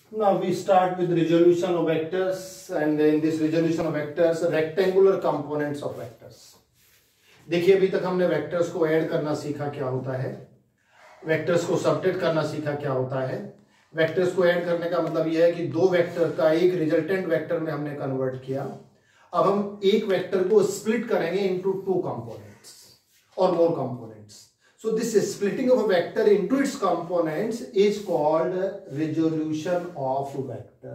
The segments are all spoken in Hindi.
Now we start with resolution of vectors, and in this resolution of vectors, rectangular components of vectors. देखिए अभी तक हमने वेक्टर्स को ऐड करना सीखा क्या होता है, वेक्टर्स को सबट्रैक्ट करना सीखा क्या होता है। वेक्टर्स को ऐड करने का मतलब यह है कि दो वेक्टर का एक रिजल्टेंट वेक्टर में हमने कन्वर्ट किया। अब हम एक वेक्टर को स्प्लिट करेंगे इनटू टू कंपोनेंट्स और more components. So this splitting of a vector into its components is called resolution of vector.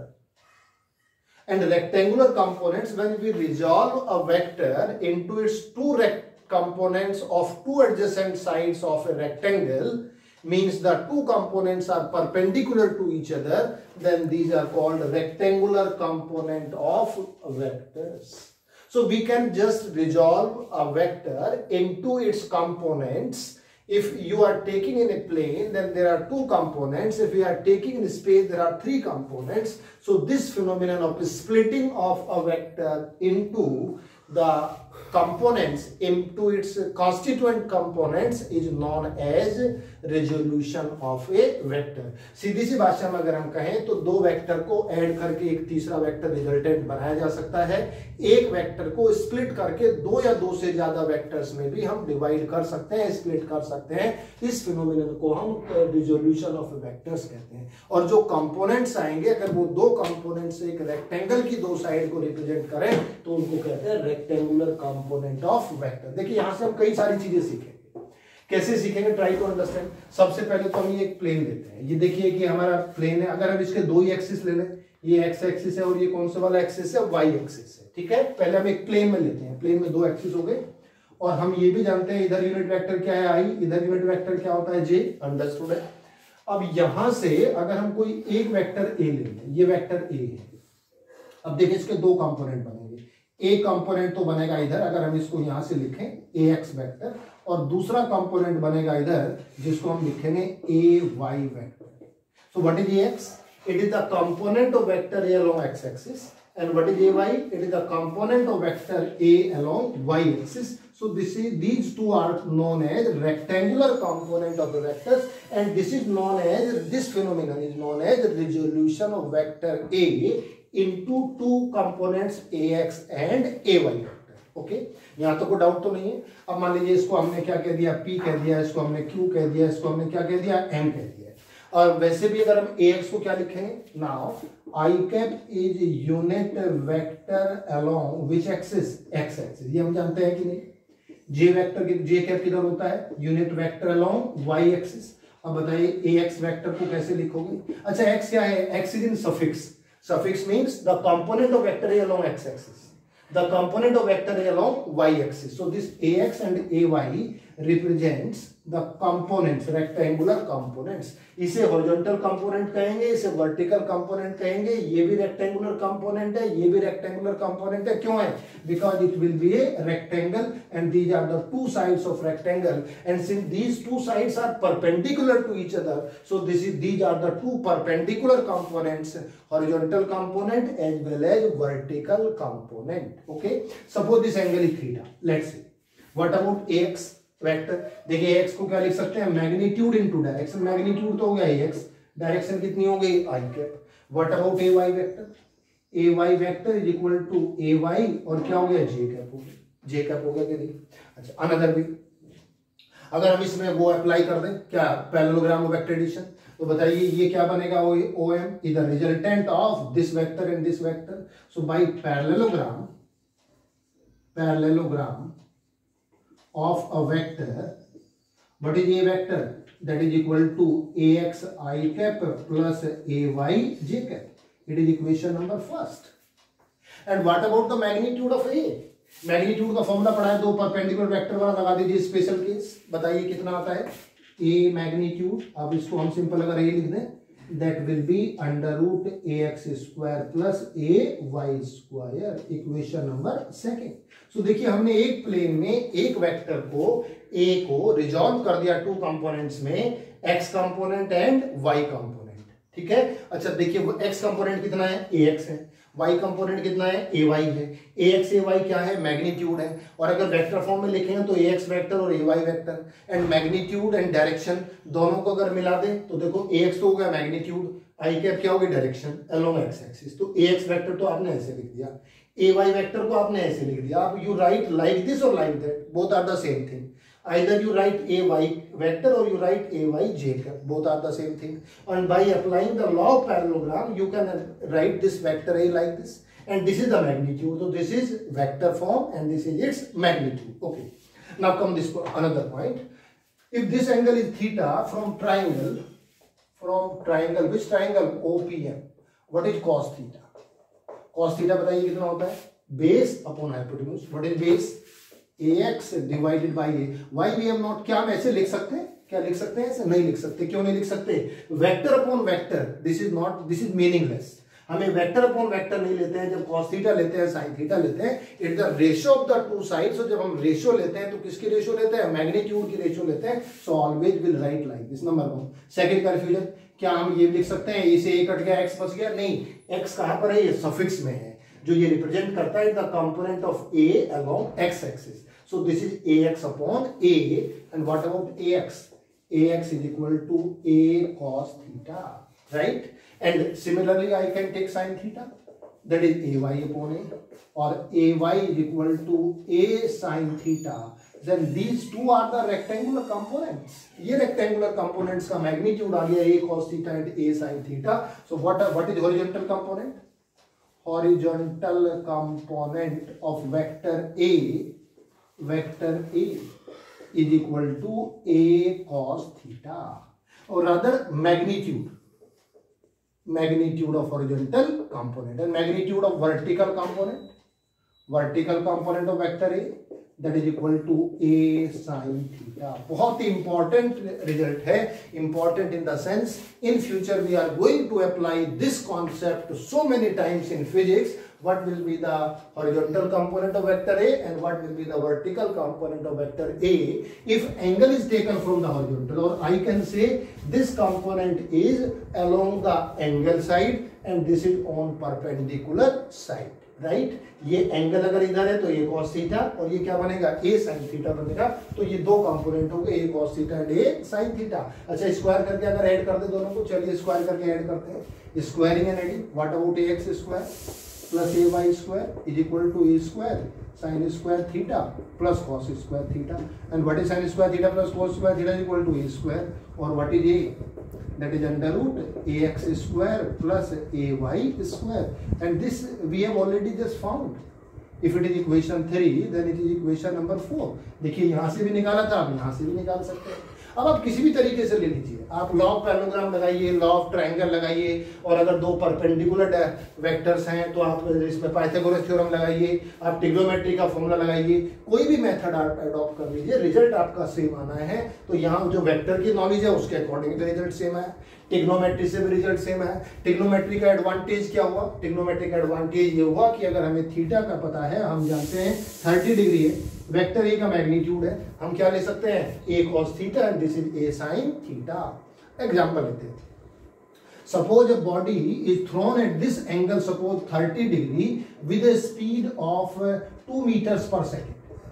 And rectangular components, when we resolve a vector into its two components of two adjacent sides of a rectangle, means the two components are perpendicular to each other, then these are called rectangular component of vectors. So we can just resolve a vector into its components. If you are taking in a plane, then there are two components. If we are taking in space, there are three components. So this phenomenon of splitting of a vector into the components, into its constituent components, is known as resolution of a vector. सीधी सी भाषा में अगर हम कहें तो दो वेक्टर को ऐड करके एक तीसरा वेक्टर रिजल्टेंट बनाया जा सकता है। एक वेक्टर को स्प्लिट करके दो या दो से ज्यादा वेक्टर्स में भी हम डिवाइड कर सकते हैं, स्प्लिट कर सकते हैं। इस फिनोमिनन को हम रिजोल्यूशन ऑफ वेक्टर्स कहते हैं। और जो कंपोनेंट्स आएंगे, अगर वो दो कंपोनेंट्स एक रेक्टेंगल की दो साइड को रिप्रेजेंट करें तो उनको कहते हैं रेक्टेंगुलर कंपोनेंट ऑफ वेक्टर। देखिए यहां से हम कई सारी चीजें सीखेंगे। कैसे सीखेंगे, ट्राई टू अंडरस्टैंड। सबसे पहले तो हम ये एक प्लेन लेते हैं। ये देखिए कि हमारा प्लेन है। अगर हम इसके दो ही एक्सिस ले लें, ये एक्स एक्सिस है और ये कौन सा वाला एक्सिस है, वाई एक्सिस है। ठीक है, पहले हम एक प्लेन में लेते हैं। प्लेन में दो एक्सिस हो गए और हम ये भी जानते हैं इधर यूनिट वेक्टर क्या है, आई, इधर यूनिट वेक्टर क्या होता है, जे। अंडरस्टूड है। अब यहां से अगर हम कोई एक वेक्टर ए ले लें, ये वेक्टर ए है। अब देखिए इसके दो कंपोनेंट बनेंगे। एक कंपोनेंट तो बनेगा इधर, अगर हम इसको यहां से लिखें ए एक्स वेक्टर, और दूसरा कंपोनेंट बनेगा इधर जिसको हम लिखेंगे A Y vector. So what is A X? It is the component of vector A along X axis, and what is A Y? It is the component of vector A along Y axis. So these two are known as rectangular component of the vectors, and this phenomenon is known as resolution of vector A into two components ax and ay vector. Okay, यहां तो कोई डाउट तो नहीं है। अब मान लीजिए इसको हमने क्या कह दिया, p कह दिया, इसको हमने q कह दिया, इसको हमने क्या कह दिया, m कह दिया। और वैसे भी अगर हम ax को क्या लिखेंगे, now i cap is unit vector along which axis, x axis. ये हम जानते हैं कि नहीं। जे वेक्टर, जे कैप किधर होता है, unit vector along Y axis. अब बताइए ए एक्स वेक्टर को कैसे लिखोगे। अच्छा, एक्स क्या है, X is in suffix. Suffix means the component of vector A along X axis, the component of vector A along y axis. So this ax and ay represents the components, rectangular components. इसे horizontal component कहेंगे, इसे vertical component कहेंगे। ये भी rectangular component है, ये भी rectangular component है। क्यों है? Because it will be a rectangle and these are the two sides of rectangle, and since these two sides are perpendicular to each other, so these are the two perpendicular components, horizontal component as well as vertical component. Okay, suppose this angle is theta. Let's see. What about ax vector? देखिए x को क्या लिख सकते हैं, मैग्नीट्यूड इनटू डायरेक्शन। मैग्नीट्यूड तो हो गया ax, डायरेक्शन कितनी हो गई, i cap. What about A Y vector? A Y vector is equal to A Y और क्या हो गया, जे कैप हो गया। जे कैप हो गया कि नहीं? अच्छा, अनदर भी अगर हम इसमें वो अप्लाई कर दें, क्या, पैरेललोग्राम ऑफ वेक्टर एडिशन, तो बताइए ये क्या बनेगा, O M is the resultant of this vector and this vector. So by parallelogram of a vector, what is a vector? That is equal to ax I cap plus ay j cap. It is equation number first. And what about the magnitude of A? Magnitude का फॉर्मूला पढ़ा है, दो परपेंडिकुलर वेक्टर वाला लगा दीजिए स्पेशल केस। बताइए कितना आता है, A मैग्नीट्यूड। अब इसको हम सिंपल अगर ये लिख दें, that will be under root ax square plus ay square, equation number second. So देखिए हमने एक प्लेन में एक वेक्टर को a को रिजॉल्व कर दिया टू कंपोनेंट्स में, x component and y component. ठीक है, अच्छा देखिए वो x कंपोनेंट कितना है, ax है, y कंपोनेंट कितना है, ay है। ax ay क्या है, मैग्नीट्यूड है। और अगर वेक्टर फॉर्म में लिखेंगे तो ax वेक्टर और ay vector, and magnitude and direction दोनों को अगर मिला दें तो देखो ax तो हो गया मैग्नीट्यूड, आई कैप क्या होगी, डायरेक्शन अलोंग एक्स एक्सिस। तो ए एक्स वेक्टर तो आपने ऐसे लिख दिया, ए वाई वेक्टर को आपने ऐसे लिख दिया। आप यू राइट लाइक दिस और like that, both are the same thing. Either you write a y vector or you write a y j cap, both are the same thing. And by applying the law of parallelogram, you can write this vector a like this, and this is the magnitude. So this is vector form, and this is its magnitude. Okay. Now come this another point. If this angle is theta from triangle, which triangle? OPM. What is cos theta? Cos theta बताइए कितना होता है? Base upon hypotenuse. What is base? ax divided by A. Why we am not, क्या हम ऐसे लिख सकते हैं? क्या लिख सकते हैं? ऐसे नहीं लिख सकते। क्यों नहीं लिख सकते? Vector upon vector, this is meaningless. हमें वेक्टर अपॉन वेक्टर नहीं लेते हैं जब cos थीटा लेते हैं, sin थीटा लेते हैं। It the ratio of the two sides. जब हम रेशियो लेते हैं तो किसकी रेशियो लेते हैं? मैग्नीट्यूड की रेशियो लेते हैं। So always will write like this. Number 1। Second confusion, क्या हम ये लिख सकते हैं ए से ए कट गया, एक्स बच गया? नहीं, एक्स कहां पर है? ये सफिक्स में है, जो ये रिप्रेजेंट करता है the component of A along X axis. So this is ax upon a, and what about ax? Ax is equal to a cos theta, right? And similarly, I can take sin theta, that is ay upon a, or ay is equal to a sin theta. Then these two are the rectangular components. ये rectangular components का magnitude आ गया a cos theta and a sin theta. So what is horizontal component? Horizontal component of vector a is equal to a cos theta, or rather magnitude of horizontal component and magnitude of vertical component of vector a, that is equal to a sin theta. बहुत ही important result है, important in the sense in future we are going to apply this concept so many times in physics. What will be the horizontal component of vector a and what will be the vertical component of vector a if angle is taken from the horizontal, or I can say this component is along the angle side and this is on perpendicular side, right? ये एंगल अगर इधर है तो ये cos थीटा, और ये क्या बनेगा? a sin थीटा बनेगा। तो ये दो कंपोनेंट हो गए, a cos theta and a sin theta. अच्छा, स्क्वायर करके अगर ऐड कर दे दोनों को, चलिए स्क्वायर करके ऐड करते हैं। Squaring and adding, what about ax square plus ay square is equal to a square sin square theta plus cos square theta, and what is sin square theta plus cos square theta is equal to a square, or what is a? That is under root ax square plus ay square, and this we have already just found. If it is equation 3 then it is equation number 4. देखिए यहां से भी निकाला था, आप यहां से भी निकाल सकते हैं। अब आप किसी भी तरीके से ले लीजिए, आप लॉ ऑफ पैरेललोग्राम लगाइए, लॉ ऑफ ट्रायंगल लगाइए, और अगर दो परपेंडिकुलर वेक्टर्स हैं तो आप इसमें पाइथागोरस थ्योरम लगाइए, आप ट्रिग्नोमेट्री का फॉर्मूला लगाइए, कोई भी मेथड आप अडॉप्ट कर लीजिए, रिजल्ट आपका सेम आना है। तो यहाँ जो वेक्टर की नॉलेज है उसके अकॉर्डिंग भी रिजल्ट सेम है, ट्रिग्नोमेट्री से भी रिजल्ट सेम है। ट्रिग्नोमेट्री का एडवांटेज क्या हुआ? ट्रिग्नोमेट्री का एडवांटेज ये हुआ कि अगर हमें थीटा का पता है, हम जानते हैं 30 डिग्री है, वेक्टर ए का मैग्नीट्यूड है, हम क्या ले सकते हैं? a cos theta and this is a sin theta. Example लेते हैं। Suppose a body is thrown at this angle, suppose 30 degree with a speed of 2 meters per second.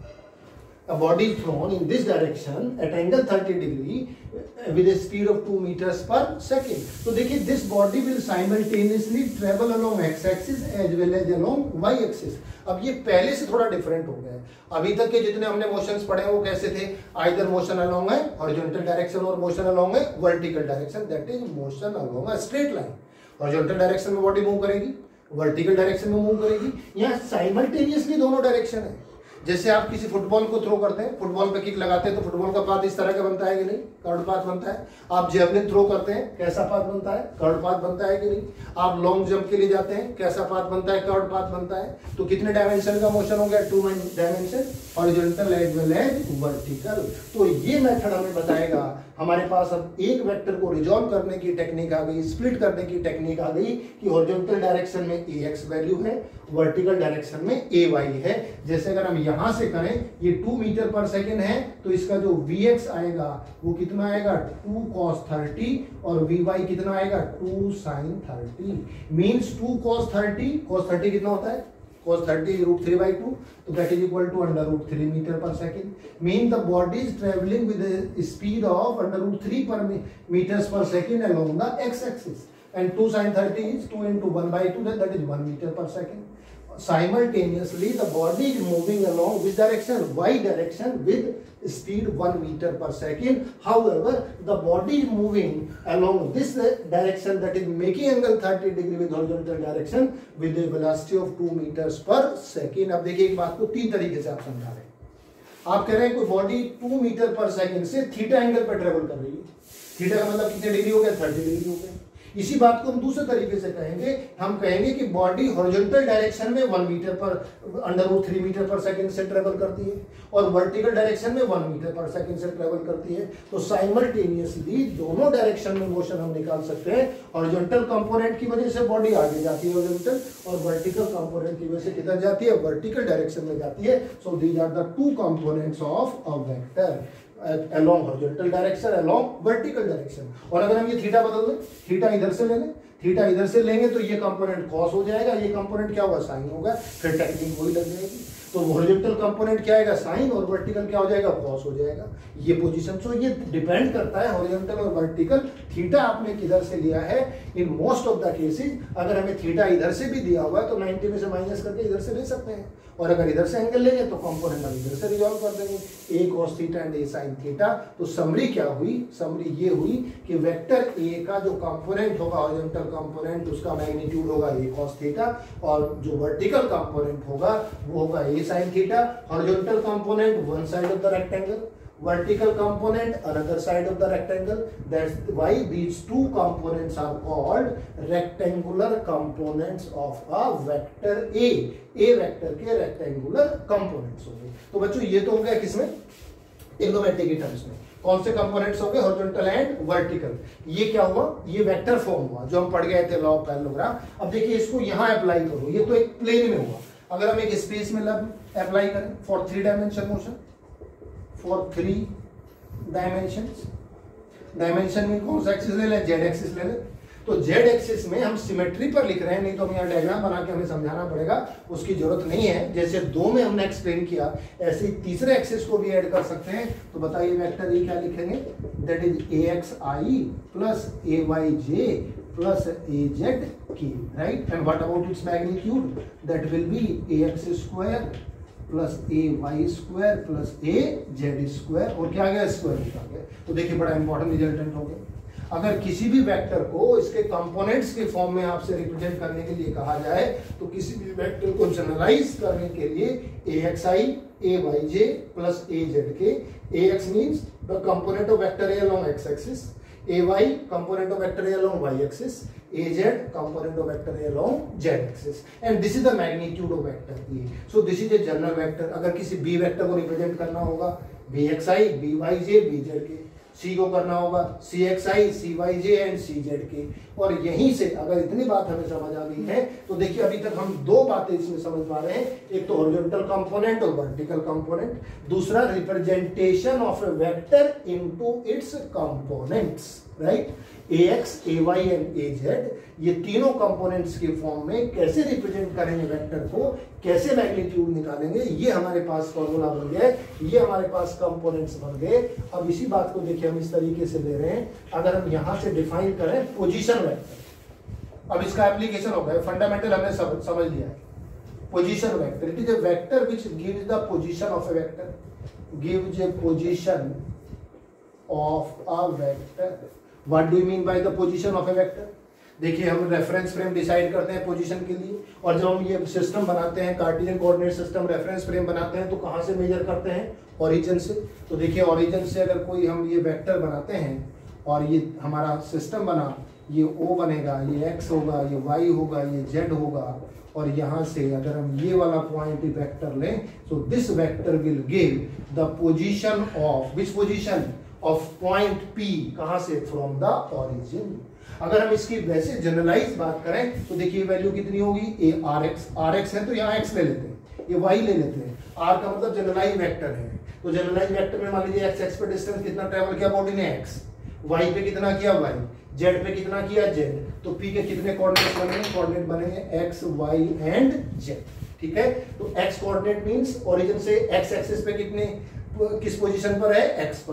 A body is thrown in this direction at angle 30 degree with a speed of 2 meters per second. तो देखिए this body will simultaneously travel along x axis as well as along y axis. अब ये पहले से थोड़ा डिफरेंट हो गया है। अभी तक के जितने हमने मोशंस पढ़े वो कैसे थे? आइदर मोशन अलोंग है हॉरिजॉन्टल डायरेक्शन और मोशन अलोंग है vertical direction, that is motion along a straight line. Horizontal direction में बॉडी मूव करेगी, वर्टिकल डायरेक्शन में मूव करेगी। यहाँ साइमल्टेनियसली दोनों डायरेक्शन है। जैसे आप किसी फुटबॉल को थ्रो करते हैं, फुटबॉल पे किक लगाते हैं तो फुटबॉल का पाथ इस तरह का बनता है कि नहीं? कर्व पाथ बनता है। आप जेवलिन थ्रो करते हैं, कैसा पाथ बनता है? कर्व पाथ बनता है कि नहीं? आप लॉन्ग जंप के लिए जाते हैं, कैसा पाथ बनता है? कर्व पाथ बनता है। तो कितने डायमेंशन का मोशन हो गया? 2 dimension, horizontal as well as vertical. तो ये मेथड हमें बताएगा। हमारे पास अब एक वेक्टर को रिजॉल्व करने की टेक्निक आ गई, स्प्लिट करने की टेक्निक आ गई कि हॉरिजॉन्टल डायरेक्शन में ax वैल्यू है, वर्टिकल डायरेक्शन में ay है। जैसे अगर हम यहां से करें, ये 2 मीटर पर सेकेंड है, तो इसका जो vx आएगा वो कितना आएगा? 2 cos 30, और vy कितना आएगा? 2 sin 30। मीन्स 2 cos 30 कितना होता है? cos 30 is √3/2, तो that is equal to √3 meter per second. Mean the body is traveling with a speed of √3 meters per second along the x-axis. and 2 sin 30 is 2 into 1 by 2, that is 1 meter per second. Simultaneously the body is moving along which direction? Y direction with speed 1 meter per second. However, the body is moving along this direction, that is making angle 30 degree with horizontal direction with a velocity of 2 meters per second. अब देखिए एक बात को तीन तरीके से आप समझा रहे हैं. आप कह रहे हैं कोई बॉडी 2 मीटर पर सेकंड से थीटा एंगल पर ट्रेवल कर रही है. थीटा का मतलब कितने डिग्री हो गया? 30 डिग्री हो गया. इसी बात को हम दूसरे तरीके से कहेंगे, हम कहेंगे कि बॉडी हॉरिजॉन्टल डायरेक्शन में 1 मीटर पर √3 मीटर पर सेकंड से ट्रेवल करती है और वर्टिकल डायरेक्शन में 1 मीटर पर सेकंड से ट्रेवल करती है. तो साइमल्टेनियसली दोनों डायरेक्शन में मोशन हम निकाल सकते हैं. हॉरिजॉन्टल कंपोनेंट की वजह से बॉडी आगे जाती है हॉरिजॉन्टल, और वर्टिकल कंपोनेंट की वजह से किधर जाती है? वर्टिकल डायरेक्शन में जाती है. So these are the two components of a vector, along horizontal direction, along vertical direction. और अगर हम ये थीटा बदल दें, थीटा इधर से ले लें, थीटा इधर से लेंगे तो ये कंपोनेंट कॉस हो जाएगा, ये कंपोनेंट क्या होगा? साइन होगा. फिर टेक्निक वही लग जाएगी. तो हॉरिजॉन्टल कंपोनेंट क्या आएगा? साइन, और वर्टिकल क्या हो जाएगा? कॉस हो जाएगा. ये पोजीशन. सो ये डिपेंड करता है हॉरिजॉन्टल और वर्टिकल. थीटा आपने किधर से लिया है? In most of the cases अगर हमें थीटा इधर से भी दिया हुआ है तो 90 में से माइनस करके इधर से ले सकते हैं, और अगर इधर से एंगल लेंगे तो कंपोनेंट हम इधर से रिजॉल्व कर देंगे, a cos theta and a sin theta. तो समरी क्या हुई? समरी ये हुई कि वेक्टर a का जो कंपोनेंट होगा हॉरिजॉन्टल कंपोनेंट, उसका मैग्नीट्यूड होगा a cos थीटा, और जो वर्टिकल कंपोनेंट होगा वो होगा a sin theta. Horizontal component one side of the rectangle, vertical component another side of the rectangle. That's why these two components are called rectangular components of a vector A. A vector के rectangular components हो गए. तो बच्चों ये तो हो गया किसमें? ट्रिग्नोमेट्री की टर्म्स में. कौन से कंपोनेंट्स हो गए? Horizontal and vertical. ये क्या हुआ? ये वेक्टर फॉर्म हुआ जो हम पढ़ गए थे, लॉ ऑफ पैरेललोग्राम. अब देखिए इसको यहां अप्लाई करो. ये तो एक प्लेन में हुआ. अगर हम एक स्पेस में अप्लाई करें for 3 dimension motion, for 3 dimensions. Dimension में कौन सा एक्सिस ले लें? जेड एक्सिस ले लें. तो जेड एक्सिस में हम सिमेट्री पर लिख रहे हैं, नहीं तो हम यहाँ डायग्राम बना के हमें समझाना पड़ेगा, उसकी जरूरत नहीं है. जैसे 2 में हमने एक्सप्लेन किया ऐसे ही तीसरे एक्सिस को भी ऐड कर सकते हैं. तो बताइए वेक्टर ये क्या लिखेंगे? That is AXI plus AYJ plus AZK, right. And what about its magnitude? That will be AX square plus AY square plus AZ square, और क्या आ गया? स्क्वायर रूट आ गया. तो देखिए बड़ा इंपॉर्टेंट रिजल्टेंट हो गया. अगर किसी भी वेक्टर को इसके कंपोनेंट्स के फॉर्म में आपसे रिप्रेजेंट करने के लिए कहा जाए तो किसी भी वेक्टर को जनरलाइज करने के लिए AXI AYJ plus AZK. AX means the component of vector A along x axis, AY component of vector A along y axis, AZ component of vector A along z axis, and this is the magnitude of vector A. So this is a general vector. अगर किसी B वेक्टर को रिप्रेजेंट करना होगा BXI BYJ BZK, C को करना होगा CXI CYJ एंड CZK. और यहीं से अगर इतनी बात हमें समझ आ गई है तो देखिए अभी तक हम 2 बातें इसमें समझ पा रहे हैं. एक तो हॉरिजॉन्टल कंपोनेंट और वर्टिकल कंपोनेंट, दूसरा representation of a vector into its components, right. AX AY and AZ ये तीनों कंपोनेंट्स के फॉर्म में कैसे रिप्रेजेंट करेंगे वेक्टर को, कैसे मैग्नीट्यूड निकालेंगे, ये हमारे पास फॉर्मूला बन गया, ये हमारे पास कंपोनेंट्स बन गए. अब इसी बात को देखिए हम इस तरीके से ले रहे हैं. अगर हम यहां से डिफाइन करें पोजीशन वेक्टर, अब इसका एप्लीकेशन होगा. फंडामेंटल हमने समझ लिया है. Position vector, it is a vector which gives the position of a vector, gives a position of a vector. What do you mean by the position of a vector? देखिए हम रेफरेंस फ्रेम डिसाइड करते हैं पोजीशन के लिए, और जब हम ये सिस्टम बनाते हैं Cartesian coordinate system reference frame बनाते हैं तो कहां से मेजर करते हैं? ओरिजिन से. तो देखिए ओरिजिन से अगर कोई हम ये वेक्टर बनाते हैं और ये हमारा सिस्टम बना, ये O बनेगा, ये X होगा, ये Y होगा, ये Z होगा, और यहां से अगर हम ये वाला पॉइंट वेक्टर लें तो this vector will give the position of which position of point P. कहां से? From the origin. अगर हम इसकी वैसे जनरलाइज बात करें तो देखिए वैल्यू कितनी होगी? RX है तो यहाँ X ले लेते हैं, ये Y ले लेते हैं. R का मतलब जनरलाइज वेक्टर है. तो जनरलाइज वेक्टर में मान लीजिए x पे डिस्टेंस कितना ट्रेवल किया बॉडी ने? X. Y पे कितना किया? Y. Z पे कितना किया? Z. तो P के कितने कोऑर्डिनेट्स बनेंगे? कोऑर्डिनेट बनेंगे X Y एंड Z. ठीक है. तो X कोऑर्डिनेट मींस ओरिजिन से X एक्सिस पे कितने किस पोजीशन पर है? X पर.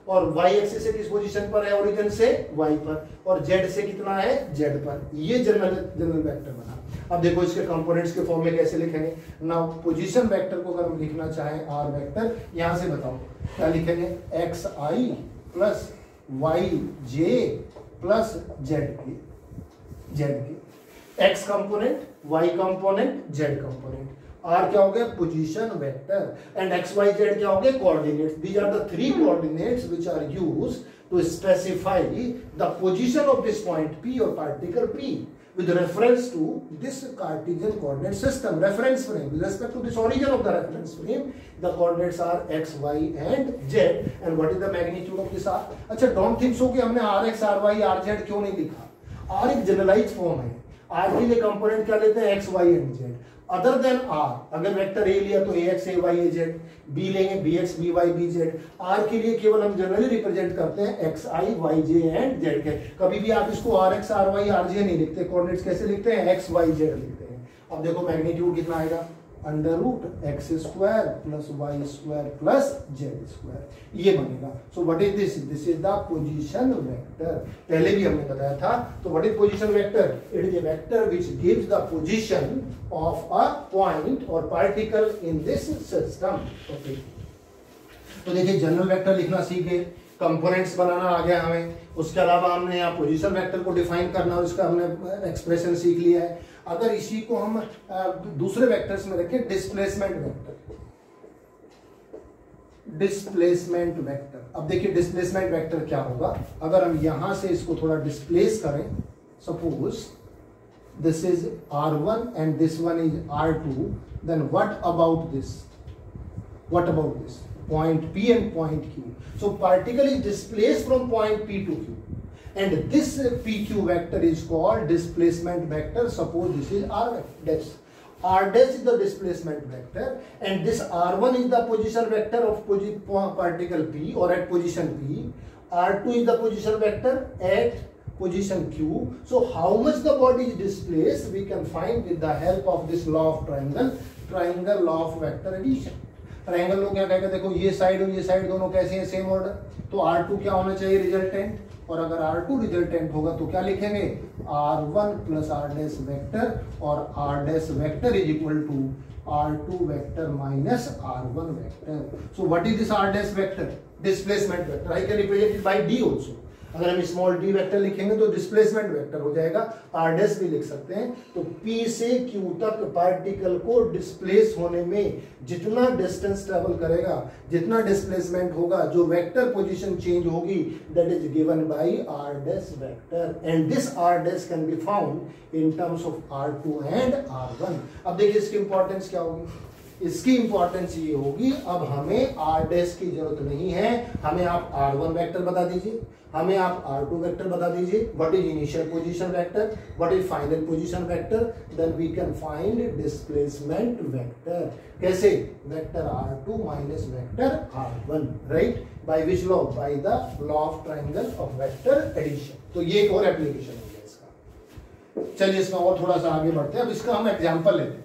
और y एक्सिस से किस पोजीशन पर है, ओरिजिन से y पर, और z से कितना है, z पर। ये जनरल वेक्टर बना। अब देखो इसके कंपोनेंट्स के फॉर्म में कैसे लिखेंगे। नाउ पोजीशन वेक्टर को अगर हम लिखना चाहें r वेक्टर, यहां से बताओ क्या लिखेंगे, xi plus yj plus z के x component, y component, z component. r क्या हो गया, position vector, and x y z क्या हो गए, coordinates. These are the three coordinates which are used to specify the position of this point p और particle p with reference to this Cartesian coordinate system, reference frame. With respect to this origin of the reference frame, the coordinates are x, y and z. And what is the magnitude of this r? अच्छा, don't think so कि हमने r x, r y, r z क्यों नहीं लिखा। r एक जनरलाइज फॉर्म है, r के लिए कंपोनेंट क्या लेते हैं, x, y and z। Other than r, अगर वेक्टर a लिया तो ax, ay, az, b लेंगे bx, by, bz। r के लिए केवल हम जनरली रिप्रेजेंट करते हैं xi, yj एंड z के। कभी भी आप इसको rx, ry, rj नहीं लिखते, कोऑर्डिनेट्स कैसे लिखते हैं, x, y, z लिखते हैं। अब देखो मैग्नीट्यूड कितना आएगा, under root x square plus y square plus z square, ये बनेगा। So what is this, this is the position vector. पहले भी हमने बताया था। तो what is position vector, it is a vector which gives the position of a point और particle in this system. Okay, तो देखिए जनरल वेक्टर लिखना सीख गए, कंपोनेंट्स बनाना आ गया हमें। उसके अलावा हमने यहाँ पोजीशन वेक्टर को डिफाइन करना और उसका हमने एक्सप्रेशन सीख लिया है। अगर इसी को हम दूसरे वेक्टर्स में रखें, डिस्प्लेसमेंट वेक्टर, डिस्प्लेसमेंट वेक्टर। अब देखिए डिस्प्लेसमेंट वेक्टर क्या होगा, अगर हम यहां से इसको थोड़ा डिस्प्लेस करें, suppose this is r1 and this one is r2, then what about this, what about this point P and point Q. So particle is displaced from point P to Q, and this PQ vector is called displacement vector. Suppose this is R dash. R dash is the displacement vector, and this R1 is the position vector of particle P or at position P. R2 is the position vector at position Q. So how much the body is displaced we can find with the help of this law of triangle law of vector addition. Triangle लोग क्या कहेंगे, देखो ये साइड और ये साइड दोनों कैसे हैं, सेम ऑर्डर, तो R2 क्या होना चाहिए, रिजल्टेंट, और अगर R2 रिजल्टेंट होगा तो क्या लिखेंगे, R1 plus R dash vector, और R dash vector is equal to R2 vector minus R1 vector. So what is this R dash vector, displacement vector. I can represent it by D also. अगर हम स्मॉल d वेक्टर लिखेंगे तो डिस्प्लेसमेंट वेक्टर हो जाएगा, r डैश भी लिख सकते हैं। तो p से q तक पार्टिकल को डिस्प्लेस होने में जितना डिस्टेंस ट्रेवल करेगा, जितना डिस्प्लेसमेंट होगा, जो वेक्टर पोजीशन चेंज होगी, that is given by r dash vector, and this r dash can be found in terms of r2 and r1। अब देखिए इसकी इंपॉर्टेंस क्या होगी, इसकी इंपॉर्टेंस ये होगी, अब हमें r डैश की जरूरत नहीं है, हमें आप r1 वेक्टर बता दीजिए, हमें आप r2 वेक्टर बता दीजिए, what is initial position vector, what is final position vector, then we can find displacement vector. कैसे, vector r2 minus vector r1, right, by which law, by the law of triangle of vector addition. तो ये एक और एप्लीकेशन हो गया इसका। चलिए इसमें और थोड़ा सा आगे बढ़ते हैं, अब इसका हम एग्जांपल लेते हैं।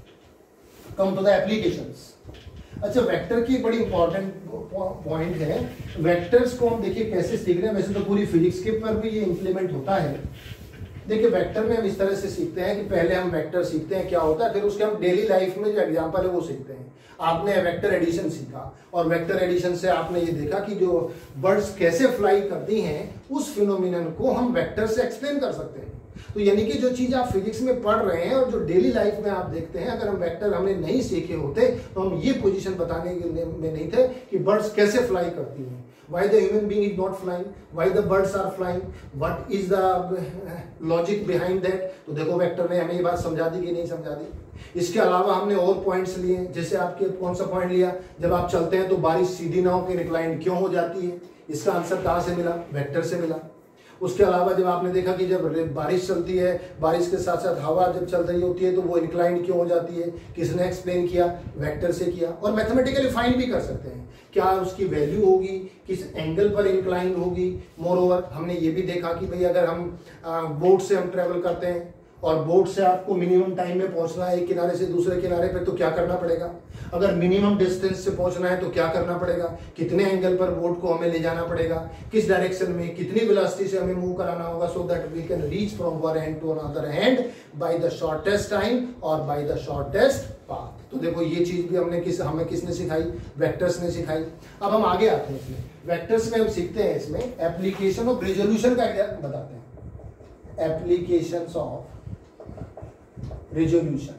Come to the applications. अच्छा, वेक्टर की बड़ी इंपॉर्टेंट पॉइंट है, वेक्टर्स को हम देखिए कैसे सीख रहे हैं, वैसे तो पूरी फिजिक्स के पर भी ये इंप्लीमेंट होता है। देखिए वेक्टर में हम इस तरह से सीखते हैं कि पहले हम वेक्टर सीखते हैं क्या होता है, फिर उसके हम डेली लाइफ में जो एग्जांपल है वो सीखते हैं। आपने वेक्टर एडिशन सीखा, और वेक्टर एडिशन से आपने ये देखा कि जो बर्ड्स कैसे फ्लाई करती हैं, उस फिनोमिनन को हम वेक्टर से एक्सप्लेन कर सकते हैं। तो यानी कि जो चीज आप फिजिक्स में पढ़ रहे हैं और जो डेली लाइफ में आप देखते हैं, अगर हम वेक्टर हमने नहीं सीखे होते तो हम ये पोजीशन बताने में नहीं थे कि बर्ड्स कैसे फ्लाई करती हैं, why the human being is not flying, why the birds are flying, what is the logic behind that। तो देखो वेक्टर ने हमें ये बात समझा दी कि नहीं समझा दी। इसके अलावा हमने और पॉइंट्स लिए, जैसे आपके कौन सा पॉइंट लिया, जब आप चलते हैं तो बारिश सीधी ना होकर इंक्लाइंड क्यों हो जाती है, इसका आंसर कहाँ से मिला, वेक्टर से मिला। उसके अलावा जब आपने देखा कि जब बारिश चलती है, बारिश के साथ साथ हवा जब चल रही होती है तो वो इंक्लाइंड क्यों हो जाती है, किसने एक्सप्लेन किया, वेक्टर से किया। और मैथमेटिकली फाइंड भी कर सकते हैं क्या उसकी वैल्यू होगी, किस एंगल पर इंक्लाइन होगी। मोरओवर हमने ये भी देखा कि भाई अगर हम बोट से हम ट्रेवल करते हैं और बोट से आपको मिनिमम टाइम में पहुंचना है एक किनारे से दूसरे किनारे पे, तो क्या करना पड़ेगा, अगर मिनिमम डिस्टेंस से पहुंचना है तो क्या करना पड़ेगा, कितने एंगल पर बोट को हमें ले जाना पड़ेगा, किस डायरेक्शन में, कितनी वेलोसिटी से हमें मूव कराना होगा, so that we can reach from one end to another end by the shortest time और बाय द शॉर्टेस्ट पाथ। तो देखो ये चीज भी हमें किसने सिखाई, वेक्टर्स ने सिखाई। अब हम आगे आते हैं इसमें, वेक्टर्स में हम सीखते हैं इसमें एप्लीकेशन ऑफ रिजोल्यूशन का क्या बताते हैं, applications of resolution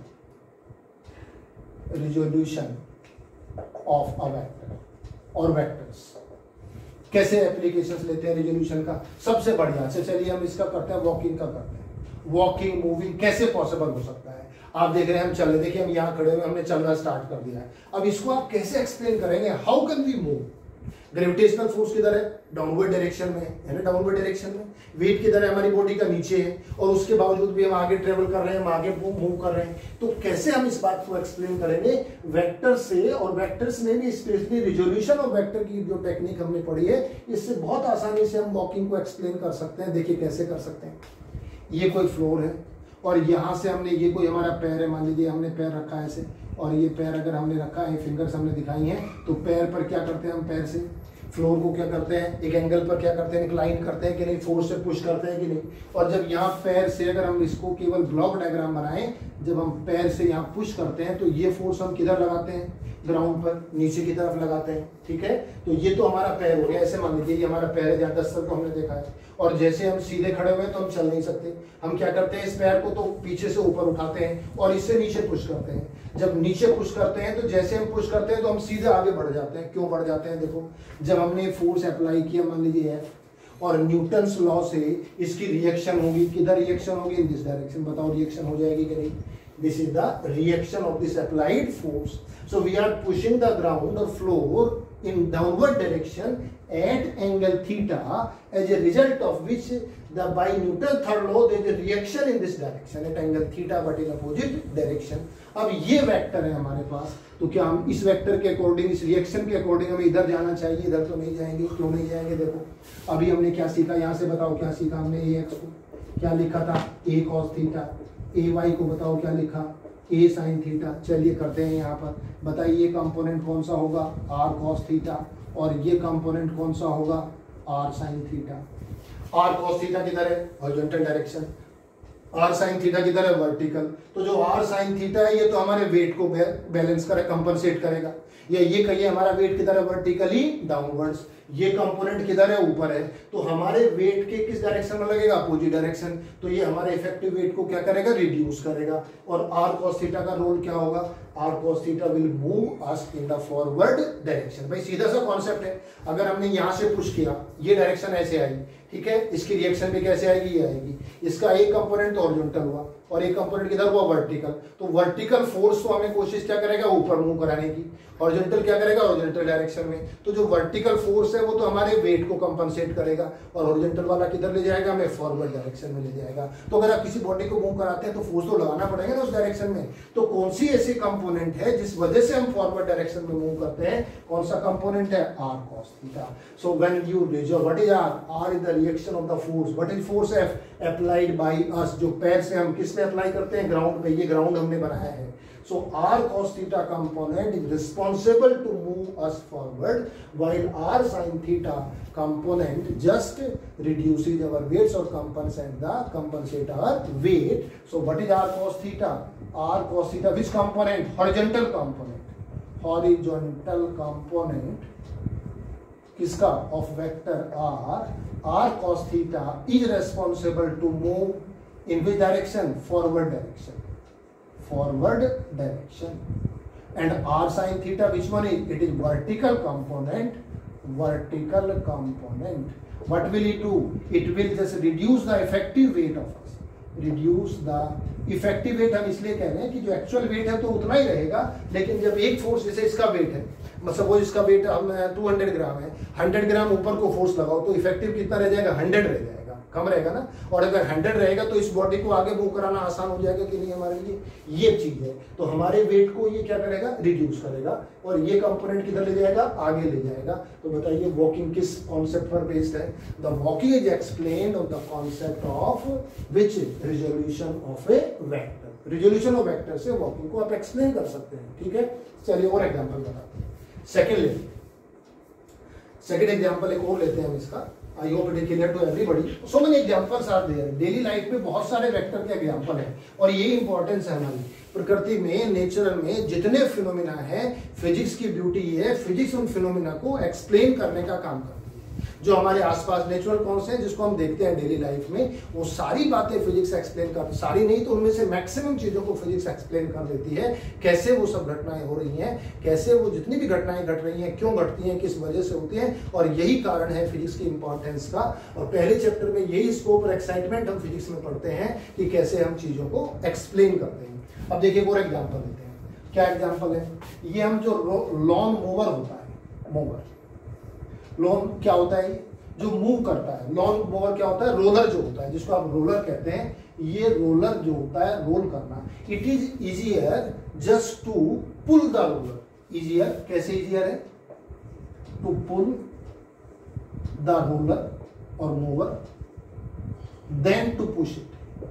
of a vector और वेक्टर्स कैसे एप्लीकेशंस लेते हैं रिजोल्यूशन का। सबसे बढ़िया से चलिए हम इसका करते हैं, वॉकिंग का करते हैं। वॉकिंग मूविंग कैसे पॉसिबल हो सकता है, आप देख रहे हैं हम चल रहे, देखिए हम यहाँ खड़े हुए हमने चलना स्टार्ट कर दिया है। अब इसको आप कैसे एक्सप्लेन करेंगे, how can we move. Gravitational force किधर है, डाउनवर्ड डायरेक्शन में है ना, डाउनवर्ड डायरेक्शन में। वेट किधर है, हमारी बॉडी का नीचे है, और उसके बावजूद भी हम आगे ट्रेवल कर रहे हैं, हम आगे मूव कर रहे हैं। तो कैसे हम इस बात को एक्सप्लेन करेंगे वेक्टर से, और वेक्टर्स में भी स्पेशली रिजोल्यूशन ऑफ वेक्टर की जो टेक्निक हमने पढ़ी है, इससे बहुत आसानी से हम वॉकिंग को एक्सप्लेन कर सकते हैं। देखिए कैसे कर सकते हैं, ये कोई फ्लोर है और यहां से हमने, ये कोई हमारा पैर है, मान लीजिए हमने पैर रखा है ऐसे, और ये पैर अगर हमने रखा है, फिंगर्स हमने दिखाई हैं, तो पैर पर क्या करते हैं हम, पैर से फ्लोर को क्या करते हैं, एक एंगल पर क्या करते हैं, इंक्लाइन करते हैं कि नहीं, फोर्स से पुश करते हैं कि नहीं। और जब यहाँ पैर से अगर हम इसको केवल ब्लॉक डायग्राम बनाएं, जब हम पैर से यहाँ पुश करते हैं तो ये फोर्स हम किधर लगाते हैं, ग्राउंड पर नीचे की तरफ लगाते हैं, ठीक है। तो ये तो हमारा पैर हो गया, ऐसे मान लीजिए ये हमारा पैर है, जहाँ 10 को हमने देखा है, और जैसे हम सीधे खड़े हुए हैं तो हम चल नहीं सकते, हम क्या करते हैं, इस पैर को तो पीछे से ऊपर उठाते हैं और इससे नीचे पुश करते हैं। जब नीचे पुश करते हैं तो जैसे हम पुश करते हैं तो हम सीधे आगे बढ़ जाते हैं। क्यों बढ़ जाते हैं, देखो जब हमने फोर्स अप्लाई किया, मान लीजिए F, और न्यूटन्स लॉ से इसकी रिएक्शन होगी, किधर रिएक्शन होगी, इन दिस डायरेक्शन। बताओ रिएक्शन हो जाएगी कि नहीं, this is the reaction of this applied force. So we are pushing the ground और floor in downward direction at angle theta, as a result of which by Newton's third law there is a reaction in this direction at angle theta but in opposite direction। अब ये वेक्टर है हमारे पास, तो क्या हम इस वेक्टर के अकॉर्डिंग, इस रिएक्शन के अकॉर्डिंग हमें इधर जाना चाहिए, इधर तो नहीं जाएंगे। क्यों नहीं जाएंगे, देखो अभी हमने क्या सीखा, यहाँ से बताओ क्या सीखा हमने, ए एक्स को क्या लिखा था, a cos theta, a y को बताओ क्या लिखा, ए साइन थीटा। चलिए करते हैं यहाँ पर, बताइए ये कंपोनेंट कौन सा होगा, आर कॉस थीटा, और ये कंपोनेंट कौन सा होगा, R sine theta. R cos theta किधर है, horizontal direction, R sine theta किधर है, वर्टिकल। तो जो आर साइन थीटा है ये तो हमारे वेट को बैलेंस करे, कंपनसेट करेगा, या ये कहिए हमारा वेट किधर है, वर्टिकली डाउनवर्ड्स, ये कंपोनेंट किधर है, ऊपर है। तो हमारे वेट के किस डायरेक्शन में लगेगा, अपोजिट डायरेक्शन। तो ये हमारे इफेक्टिव वेट को क्या करेगा, रिड्यूस करेगा। और आर कॉस थीटा का रोल क्या होगा, R cos theta will move us in the forward direction. भाई सीधा सा कॉन्सेप्ट है, अगर हमने यहां से पुश किया, ये डायरेक्शन ऐसे आई, ठीक है, इसकी रिएक्शन भी कैसे आएगी, ये आएगी। इसका एक कंपोनेंट तो हॉरिजॉन्टल हुआ और एक कंपोनेंट किधर हुआ, वर्टिकल। तो वर्टिकल फोर्स तो हमें कोशिश क्या करेगा, ऊपर मूव कराने की, हॉरिजॉन्टल क्या करेगा, हॉरिजॉन्टल डायरेक्शन में। तो जो वर्टिकल फोर्स है वो तो हमारे वेट को कंपनसेट करेगा, और हॉरिजॉन्टल वाला किधर ले जाएगा, हमें फॉरवर्ड डायरेक्शन में ले जाएगा। तो अगर आप किसी बॉडी को मूव कराते हैं तो फोर्स तो लगाना पड़ेगा ना उस डायरेक्शन में। तो कौन सी ऐसी कंपोनेंट है जिस वजह से हम फॉरवर्ड डायरेक्शन में मूव करते हैं, कौन सा कंपोनेंट है, R cos theta. So when you resolve, what is R, R is the reaction of the force, what is force, F applied by us. जो पैर से हम किस पे अप्लाई करते हैं, ग्राउंड पे, ये ग्राउंड हमने बनाया है। So R cos theta component is responsible to move us forward, while R sin theta component just reduces our weights or compensate our weight. So what is R cos theta? R cos theta, which component? Horizontal component. Horizontal component किसका, of vector R. R cos theta is responsible to move in which direction? Forward direction. Forward direction. And R sin theta, which one is? It is vertical component. Vertical component. What will it do? It will just reduce the effective weight of us. Reduce the effective weight हम इसलिए कह रहे हैं कि जो एक्चुअल वेट है तो उतना ही रहेगा, लेकिन जब एक फोर्स, जैसे इसका वेट है, सपोज इसका वेट हम 200 ग्राम है, 100 ग्राम ऊपर को फोर्स लगाओ तो इफेक्टिव कितना रह जाएगा, 100 रह जाएगा। कम रहेगा ना। और अगर 100 रहेगा तो इस बॉडी को आगे मूव कराना आसान हो जाएगा कि नहीं हमारे लिए, ये चीज है। तो हमारे वेट को ये क्या करेगा, रिड्यूस करेगा, और ये कंपोनेंट किधर ले जाएगा, आगे ले जाएगा। तो बताइए वॉकिंग किस कॉन्सेप्ट पर बेस्ड है? The walking is explained on the concept of which resolution of a vector. Resolution of vector से वॉकिंग को आप एक्सप्लेन कर सकते हैं, ठीक है। चलिए और एग्जाम्पल बताते हैं। सेकेंड एग्जाम्पल एक और लेते हैं हम इसका। I hope it is clear to everybody. So many examples are there. Daily life में बहुत सारे वेक्टर के एग्जांपल हैं, और ये इंपॉर्टेंस है हमारी प्रकृति में, नेचर में जितने फिनोमिना है, फिजिक्स की ब्यूटी है, फिजिक्स उन फिनोमिना को एक्सप्लेन करने का काम करती है। जो हमारे आसपास नेचुरल कॉन्स हैं जिसको हम देखते हैं डेली लाइफ में, वो सारी बातें फिजिक्स एक्सप्लेन कर, सारी नहीं तो उनमें से मैक्सिमम चीजों को फिजिक्स एक्सप्लेन कर देती है। कैसे वो सब घटनाएं हो रही हैं, कैसे वो जितनी भी घटनाएं घट रही हैं, क्यों घटती हैं, किस वजह से होती हैं, और यही कारण है फिजिक्स की इंपॉर्टेंस का। और पहले चैप्टर में यही स्कोप और एक्साइटमेंट हम फिजिक्स में पढ़ते हैं कि कैसे हम चीजों को एक्सप्लेन करते हैं। अब देखिए और एग्जाम्पल देते हैं। क्या एग्जाम्पल है? ये हम जो लॉन मूवर होता है, मूवर, लॉन क्या होता है, जो मूव करता है। लॉन मूवर क्या होता है, रोलर जो होता है, जिसको आप रोलर कहते हैं। ये रोलर जो होता है, रोल करना, it is easier just to pull the roller. Easier, कैसे इजियर है? टू पुल द रोलर और mover then to push it,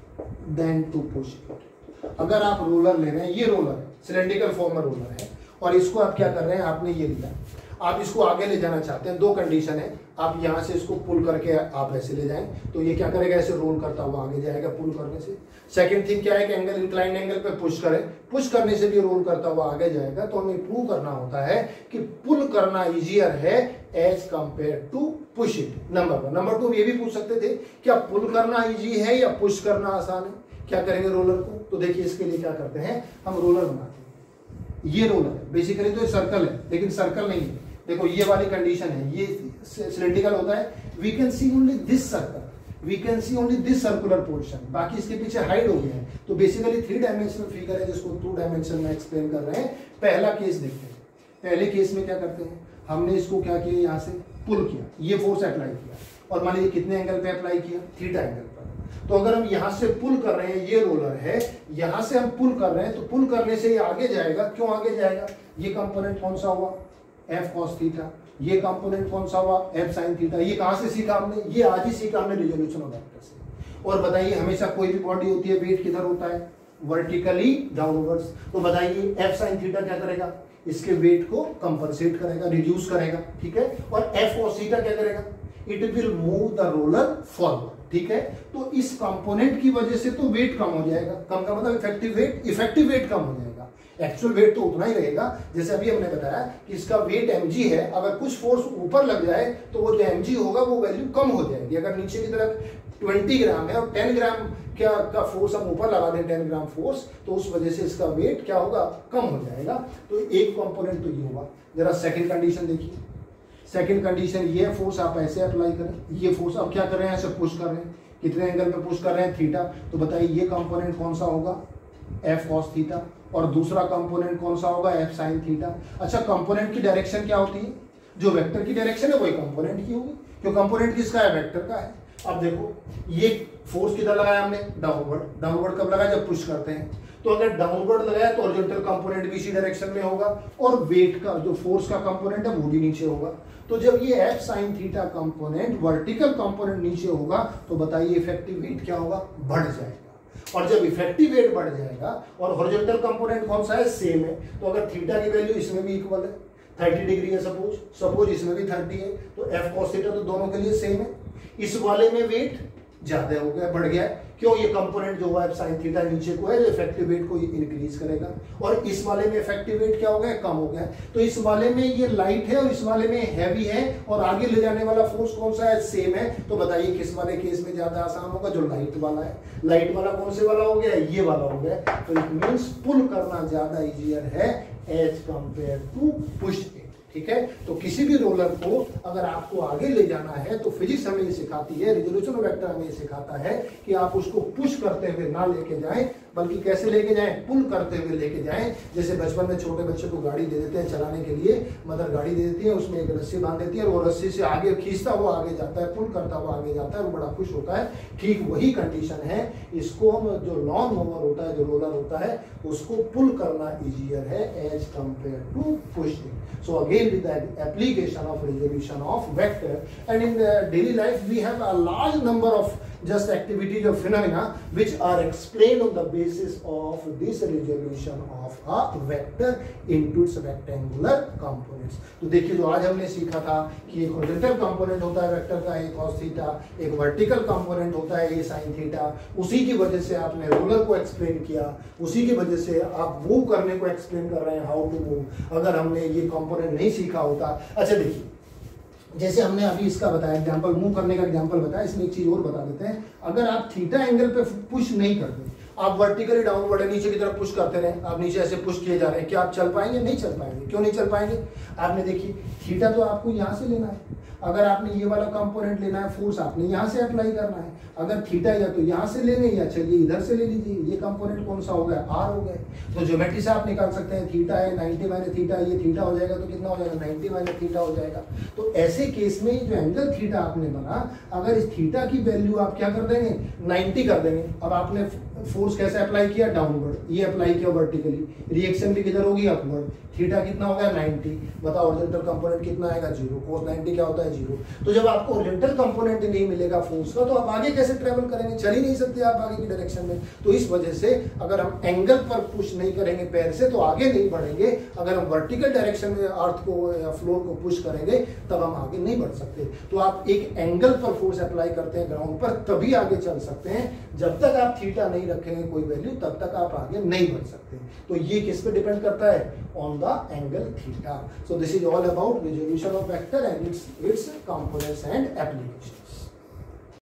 then to push it. अगर आप रोलर ले रहे हैं, ये रोलर है, सिलेंड्रिकल फॉर्म में रोलर है, और इसको आप क्या कर रहे हैं, आपने ये लिया, आप इसको आगे ले जाना चाहते हैं। दो कंडीशन है, आप यहां से इसको पुल करके आप ऐसे ले जाएं तो ये क्या करेगा, ऐसे रोल करता हुआ आगे जाएगा पुल करने से। सेकंड थिंग क्या है कि एंगल, इंक्लाइंड एंगल पे पुश करें, पुश करने से भी रोल करता हुआ आगे जाएगा। तो हमें प्रूव करना होता है कि पुल करना इजियर है as compare to push it. Number 1। Number 2 ये भी पूछ सकते थे क्या पुल करना इजी है या पुश करना आसान है? क्या करेंगे रोलर को? तो देखिए इसके लिए क्या करते हैं, हम रोलर बनाते हैं। ये रोलर है, बेसिकली तो ये सर्कल है, लेकिन सर्कल नहीं है। देखो ये वाली कंडीशन है, ये सिलेंड्रिकल होता है। We can see only this circle, we can see only this circular portion, बाकी इसके पीछे हाइड हो गया है। तो बेसिकली 3 डायमेंशनल फिगर है जिसको 2 डायमेंशन में एक्सप्लेन कर रहे हैं। पहला केस देखते हैं। पहले केस में क्या करते हैं, हमने इसको क्या किया, यहाँ से पुल किया, ये फोर्स अप्लाई किया, और मान लीजिए कितने एंगल पे अप्लाई किया, थीटा एंगल पर। तो अगर हम यहाँ से पुल कर रहे हैं, ये रोलर है, यहाँ से हम पुल कर रहे हैं, तो पुल करने से ये आगे जाएगा। क्यों आगे जाएगा? ये कंपोनेंट कौन सा हुआ, एफ कॉस थीटा। ये कंपोनेंट कौन सा हुआ, एफ साइन थीटा। ये कहां से सीखा हमने? ये आज ही सीखा हमने रिजोल्यूशन ऑफ वेक्टर से। और बताइए हमेशा कोई भी बॉडी होती है, वेट किधर होता है, वर्टिकली डाउनवर्ड्स। तो बताइए एफ साइन थीटा क्या करेगा, इसके वेट को कंपनसेट करेगा, रिड्यूस करेगा, ठीक है। और एफ कॉस थीटा क्या करेगा, it will move the roller forward, ठीक है। तो इस कंपोनेंट की वजह से तो वेट कम हो जाएगा। कम का मतलब इफेक्टिव वेट कम हो जाएगा। एक्चुअल वेट तो उतना ही रहेगा, जैसे अभी हमने बताया कि इसका वेट mg है। अगर कुछ फोर्स ऊपर लग जाए तो वो जो mg होगा वो वैल्यू कम हो जाएगी। अगर नीचे की तरफ 20 ग्राम है और 10 ग्राम का फोर्स हम ऊपर लगा दें, 10 ग्राम फोर्स, तो उस वजह से इसका वेट क्या होगा, कम हो जाएगा। तो एक कंपोनेंट तो ये हुआ। जरा सेकंड कंडीशन देखिए। सेकंड कंडीशन ये फोर्स आप ऐसे अप्लाई करें, ये फोर्स आप क्या कर रहे हैं, ऐसे पुश कर रहे हैं। कितने एंगल पे पुश कर रहे हैं, थीटा। तो बताइए ये कंपोनेंट कौन सा होगा, एफ कॉस थीटा, और दूसरा कंपोनेंट कौन सा होगा, एफ साइन थीटा। अच्छा, कंपोनेंट की डायरेक्शन क्या होती है, जो वेक्टर की डायरेक्शन है वही कंपोनेंट की होगी, क्यों कंपोनेंट किसका है, वेक्टर का है। अब देखो ये फोर्स किधर लगाया हमने, डाउनवर्ड। डाउनवर्ड कब लगाया, जब पुश करते हैं। तो अगर डाउनवर्ड लगाया तो हॉरिजॉन्टल कंपोनेंट भी इसी डायरेक्शन में होगा, और वेट का जो फोर्स का कंपोनेंट है वो भी नीचे होगा। तो जब ये F sine theta component, vertical component नीचे होगा, तो बताइए इफेक्टिव वेट क्या होगा, बढ़ जाएगा। और जब इफेक्टिव वेट बढ़ जाएगा और हॉरिजॉन्टल कंपोनेंट कौन सा है, सेम है, तो अगर थीटा की वैल्यू इसमें भी इक्वल है, 30 डिग्री है सपोज इसमें भी 30 है, तो एफ कॉस थीटा तो दोनों के लिए सेम है। इस वाले में वेट ज्यादा हो गया, बढ़ गया है। क्यों, ये कंपोनेंट जो है साइन थीटा नीचे को है, जो इफेक्टिव वेट को इंक्रीज करेगा। और इस वाले में इफेक्टिव वेट क्या हो गया, कम हो गया। तो इस वाले में ये लाइट है और इस वाले में हैवी है, और आगे ले जाने वाला फोर्स कौन सा है, सेम है। तो बताइए किस वाले केस में ज्यादा आसान होगा, जो लाइट वाला है। लाइट वाला कौन से वाला हो गया, ये वाला हो गया। तो इट मींस पुल करना ज्यादा इजियर है as compare to push it, ठीक है। तो किसी भी रोलर को अगर आपको आगे ले जाना है तो फिजिक्स हमें ये सिखाती है, रिजोल्यूशन ऑफ वेक्टर हमें ये सिखाता है कि आप उसको पुश करते हुए ना लेके जाएं, बल्कि कैसे लेके जाएं, पुल करते हुए लेके जाएं। जैसे बचपन में छोटे बच्चे को गाड़ी दे देते हैं चलाने के लिए, मदर गाड़ी दे देती है, उसमें एक रस्सी बांध देती है और वो रस्सी से आगे खींचता हुआ आगे जाता है, पुल करता हुआ आगे जाता है, वो बड़ा खुश होता है। ठीक वही कंडीशन है, इसको हम जो लॉन मूवर होता है, जो रोलर होता है, उसको पुल करना इजियर है as compare to pushing. So again with the application of resolution of vector and in daily life we have a large number of just activities or phenomena which are explained on the basis of this resolution of a vector into its rectangular components। तो देखिए जो आज हमने सीखा था कि एक हॉरिजॉन्टल कंपोनेंट होता है वेक्टर का ए cos थीटा, एक वर्टिकल कंपोनेंट होता है ए sin थीटा, उसी की वजह से आपने रोलर को एक्सप्लेन किया, उसी की वजह से आप मूव करने को एक्सप्लेन कर रहे हैं, हाउ टू मूव। अगर हमने ये कंपोनेंट नहीं सीखा होता, अच्छा देखिए जैसे हमने अभी इसका बताया एग्जांपल, मूव करने का एग्जांपल बताया, इसमें एक चीज और बता देते हैं। अगर आप थीटा एंगल पे पुश नहीं करते, आप वर्टिकली डाउनवर्ड नीचे की तरफ पुश करते रहे, आप नीचे ऐसे पुश किए जा रहे हैं, क्या आप चल पाएंगे? नहीं चल पाएंगे। क्यों नहीं चल पाएंगे? आपने देखिए थीटा तो आपको यहाँ से लेना है, अगर आपने ये वाला कंपोनेंट लेना है, फोर्स आपने यहाँ से अप्लाई करना है। अगर थीटा या तो यहाँ से लेंगे या चलिए इधर से ले लीजिए, ये कंपोनेंट कौन सा हो गया? आर हो गया। तो ज्योमेट्री से आप निकाल सकते हैं, थीटा है 90 माइनस थीटा, ये थीटा हो जाएगा तो कितना हो जाएगा? 90 माइनस थीटा हो जाएगा। तो ऐसे केस में जो एंगल थीटा आपने बना, अगर इस थीटा की वैल्यू आप क्या कर देंगे? 90 कर देंगे। अब आपने फोर्स कैसे अप्लाई किया? डाउनवर्ड, ये अप्लाई किया वर्टिकली, रिएक्शन भी किधर होगी? अपवर्ड। थीटा कितना हो गया? 90। बताओ ओरिजिनल कंपोनेंट कितना आएगा? 0। कोस 90 क्या होता है? 0। तो जब आपको ओरिजिनल कंपोनेंट नहीं मिलेगा फोर्स का, तो आप आगे कैसे ट्रेवल करेंगे? चल ही नहीं सकते आप आगे की डायरेक्शन में। तो इस वजह से अगर हम एंगल पर पुश नहीं करेंगे पैर से तो आगे नहीं बढ़ेंगे। अगर हम वर्टिकल डायरेक्शन में अर्थ को या फ्लोर को पुश करेंगे तब हम आगे नहीं बढ़ सकते। तो आप एक एंगल पर फोर्स अप्लाई करते हैं ग्राउंड पर, तभी आगे चल सकते हैं। जब तक आप थीटा नहीं रखेंगे कोई वैल्यू, तब तक आप आगे नहीं बढ़ सकते। तो ये किस पे डिपेंड करता है? On the angle theta. So this is all about resolution of vector and its components and applications.